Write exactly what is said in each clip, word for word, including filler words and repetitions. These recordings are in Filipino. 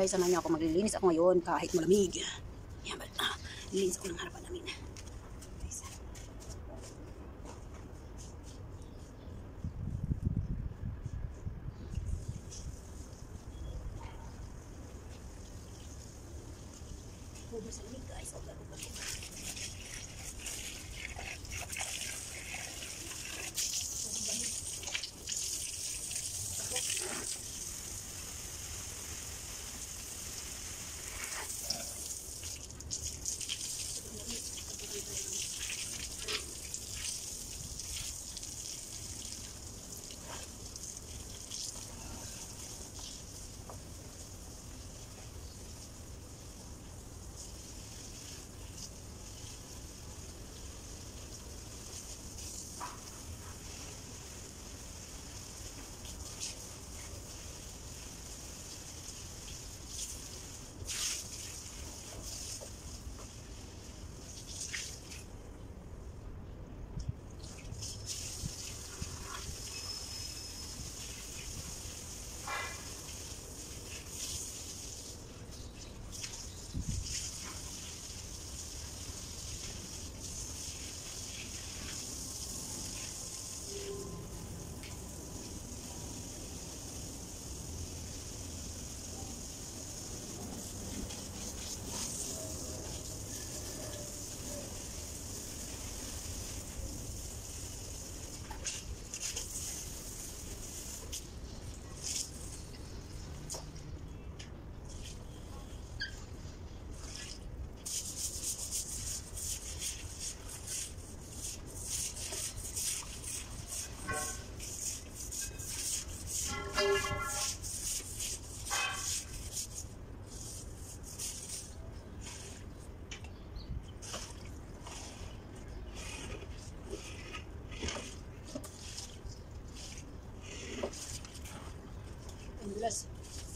guys, samahan niyo ako, maglilinis ako ngayon kahit malamig. Yan ba? Ah, lilinis ako ng harapan namin. Guys. Hubo sa lamig guys. O, garo, garo. Yes.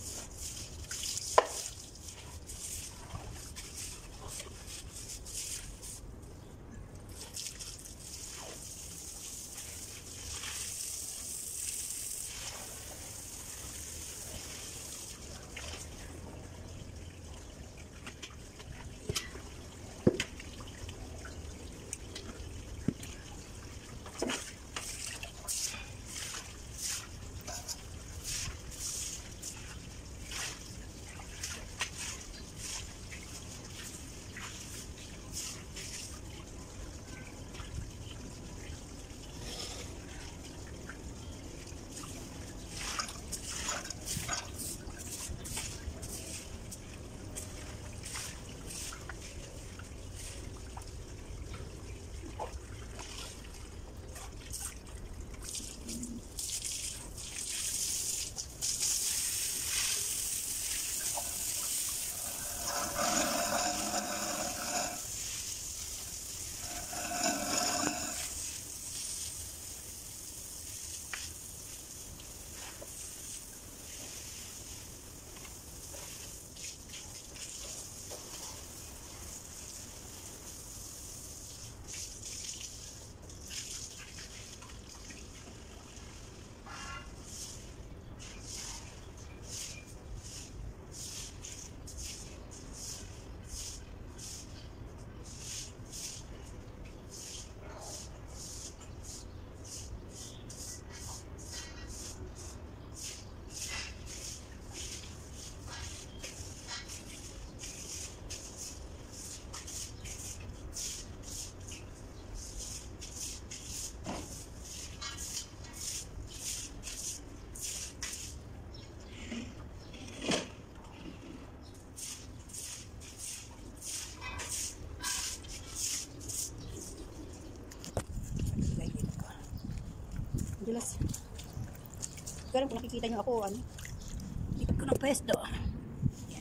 Jelas. Sekarang kung nakikita nyo ako, ano, ikot ko ng pwesto. Yan.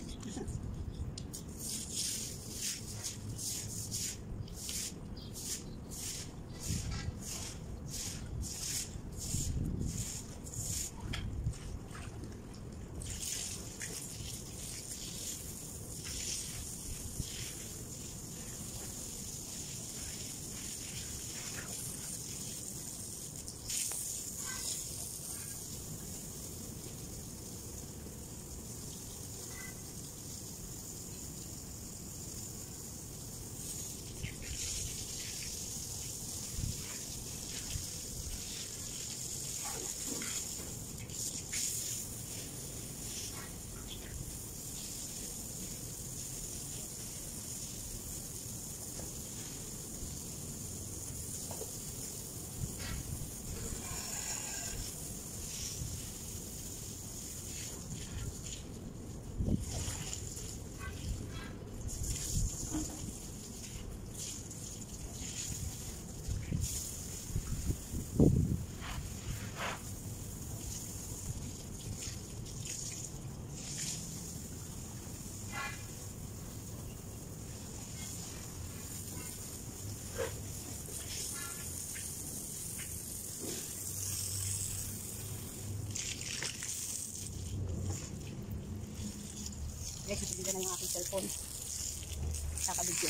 Guys, natigilan na yung aking cellphone. Kakabidyo.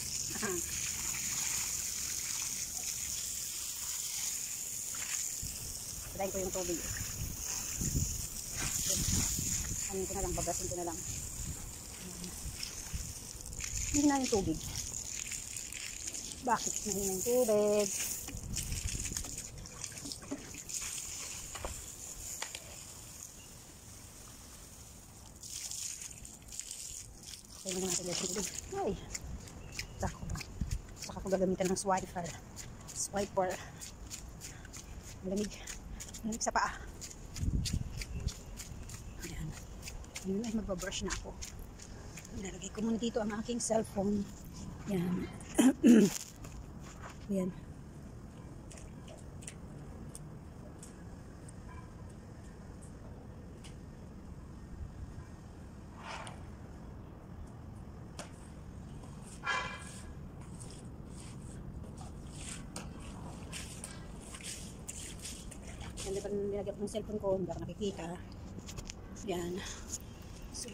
Patayin ko yung tubig. Anin ko na lang, babasin ko na lang. Hindi na yung tubig. Bakit mahina yung tubig? Kaya mo natin yung tubig. Ay! Saka ba? Saka ko gagamitan ng swiper. Swiper. Malamig. Malamig sa paa. Ayan. Ayan ay magbabrush na ako. Ilalagay ko muna dito ang aking cellphone. Ayan. Ayan. Hindi pa rin nilagyan ko ng cellphone ko, hindi ako nakikita. Yan. So,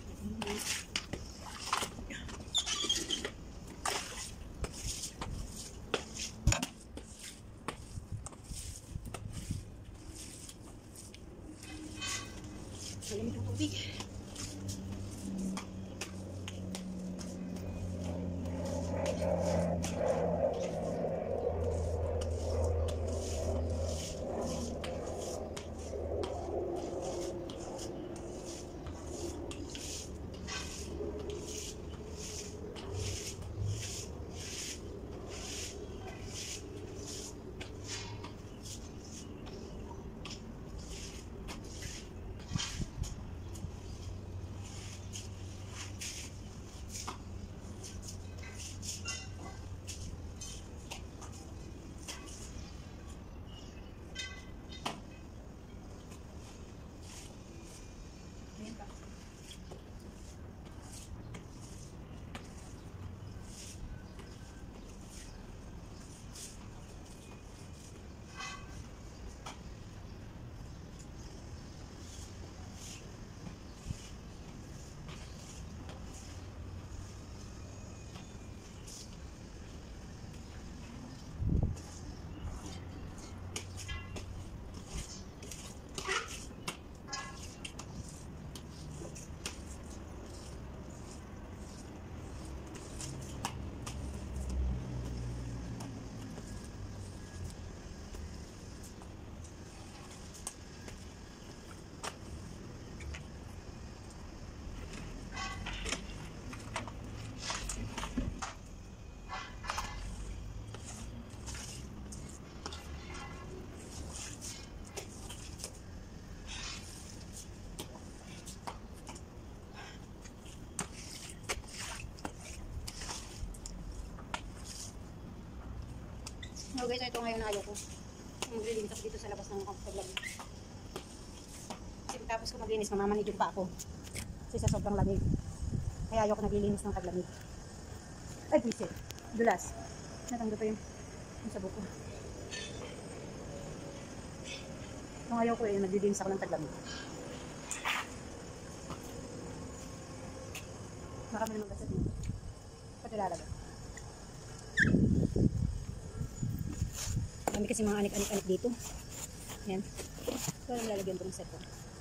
malamig ang tubig. No guys, ito ngayon na ayoko. Maglilinis ako dito sa labas ng paglamig. Kasi tapos ko maglinis, mamamanid yung pa ako. Kasi sa sobrang lamig. Kaya ayoko naglilinis ng taglamig. Ay, bisit. Dulas. Natanggo pa yung, yung sabog ko. Kung ayaw ko eh, naglilinis ako ng taglamig. Baka mo naman gasat mo. Pati lalaga. Kami kasi mga anik-anik-anik dito. Ayan. So, alam lalagyan ko ng set ko.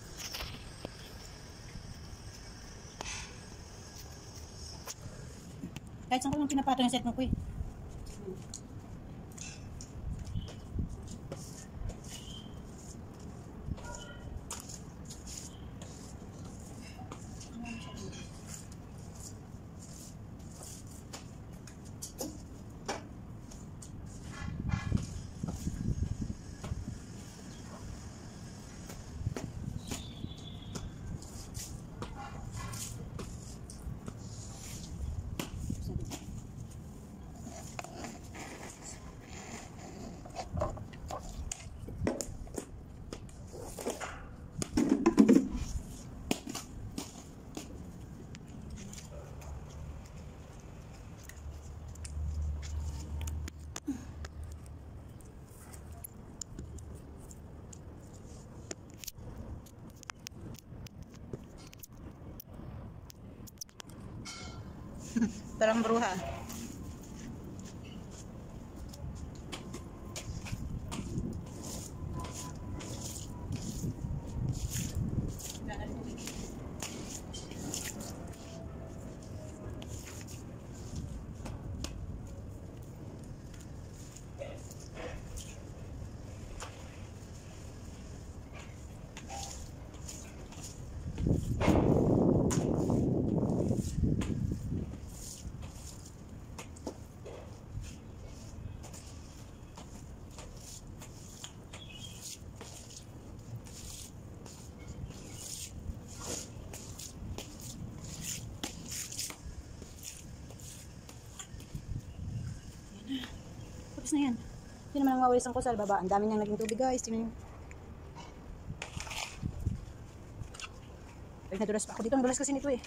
Kahit saan ko nang pinapato yung set mo ko eh. Parang bruha. Tapos na yan. Hindi naman ang mawalis ang kusal. Baba. Ang dami niyang naging tubig guys. Tingnan niyo. Ay, nadulas pa ako dito. Ang dulas kasi nito eh.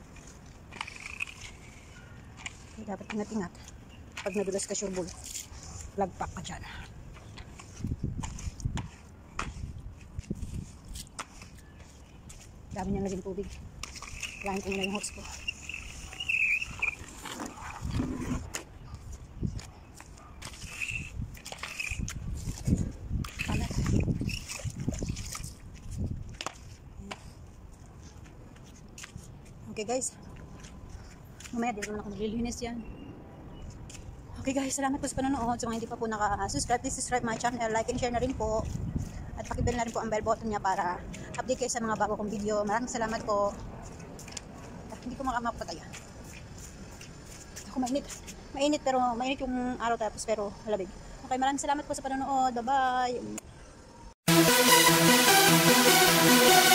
Ay, dapat ingat-ingat. Pag nadulas ka, sureball. Lagpak ka dyan. Dami niyang naging tubig. Kailangan ko muna yung hose ko. Okay guys, mamaya din naman ako maglilinis yan. Okay guys, salamat po sa panonood. So mga hindi pa po naka-subscribe, please subscribe my channel, like and share na rin po. At pakibell na rin po ang bell button niya para update kayo sa mga bago kong video. Maraming salamat po. At hindi ko makamapataya. Ako mainit. Mainit pero mainit yung araw tapos pero malamig. Okay, maraming salamat po sa panonood. Bye bye.